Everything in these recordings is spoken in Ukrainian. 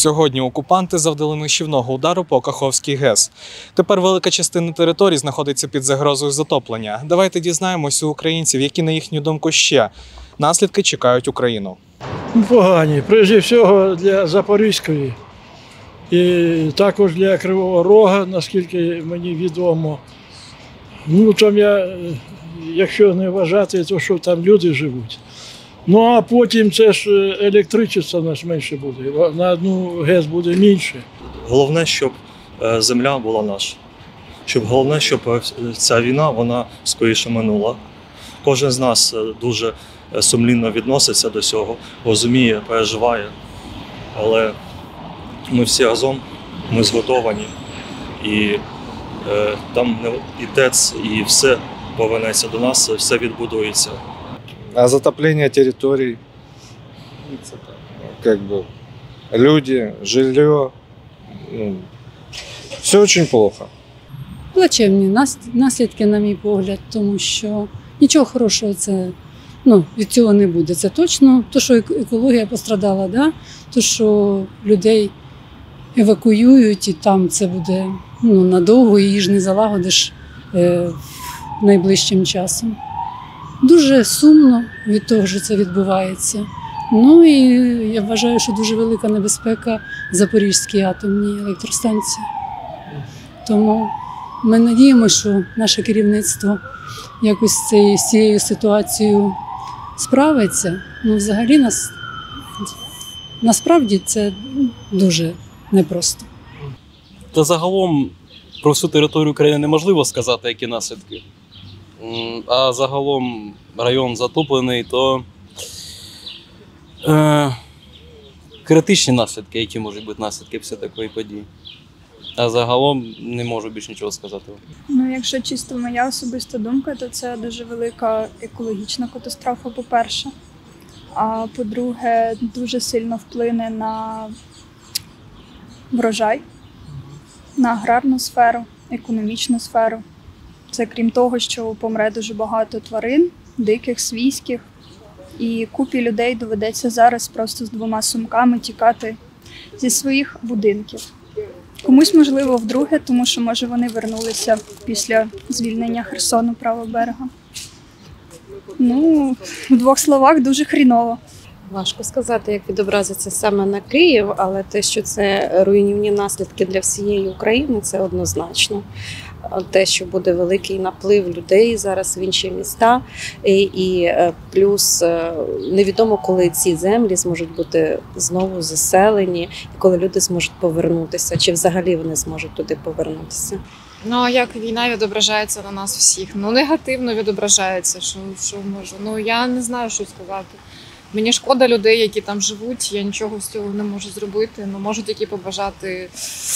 Сьогодні окупанти завдали нищівного удару по Каховській ГЕС. Тепер велика частина території знаходиться під загрозою затоплення. Давайте дізнаємося у українців, які, на їхню думку, ще наслідки чекають Україну. Погані, прежде всього для Запорізької і також для Кривого Рога, наскільки мені відомо. Ну, там якщо не вважати, то що там люди живуть. Ну, а потім це ж електричество у нас менше буде, на одну ГЕС буде менше. Головне, щоб земля була наша. Головне, щоб ця війна, вона скоріше минула. Кожен з нас дуже сумлінно відноситься до цього, розуміє, переживає. Але ми всі разом, ми зготовані. І там і ТЕЦ, і все повернеться до нас, все відбудується. А затопление территорий, люди, жилье, все очень плохо. Плачевні наслідки, на мій погляд, тому що нічого хорошого від цього не буде. Це точно. То, що екологія пострадала, да? То, що людей евакуюють і там це буде надовго, і її ж не залагодиш найближчим часом. Дуже сумно від того, що це відбувається. Ну і я вважаю, що дуже велика небезпека Запорізькій атомній електростанції. Тому ми надіємося, що наше керівництво якось з цією ситуацією справиться. Ну, взагалі, насправді це дуже непросто. Та загалом про всю територію України неможливо сказати, які наслідки. А загалом район затоплений, то критичні наслідки, які можуть бути наслідки після такої події. А загалом не можу більше нічого сказати. Ну, якщо чисто моя особиста думка, то це дуже велика екологічна катастрофа, по-перше. А по-друге, дуже сильно вплине на врожай, на аграрну сферу, економічну сферу. Це крім того, що помре дуже багато тварин, диких, свійських. І купі людей доведеться зараз просто з 2 сумками тікати зі своїх будинків. Комусь, можливо, вдруге, тому що, може, вони вернулися після звільнення Херсону, правого берега. Ну, в 2 словах, дуже хріново. Важко сказати, як відобразиться саме на Київ, але те, що це руйнівні наслідки для всієї України, це однозначно. Те, що буде великий наплив людей зараз в інші міста, і плюс невідомо, коли ці землі зможуть бути знову заселені, і коли люди зможуть повернутися, чи взагалі вони зможуть туди повернутися. Ну, а як війна відображається на нас всіх? Ну, негативно відображається, що може. Ну, я не знаю, що сказати. Мені шкода людей, які там живуть, я нічого з цього не можу зробити. Ну, можу тільки побажати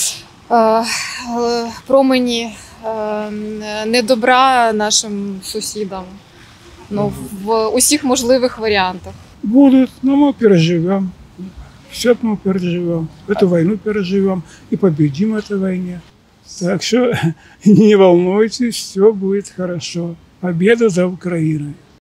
промені недобра нашим сусідам. Ну, в усіх можливих варіантах. Будут, но мы переживем. Все мы переживем. Эту войну переживем и победим в этой войне. Так что не волнуйтесь, все будет хорошо. Победа за Украиной.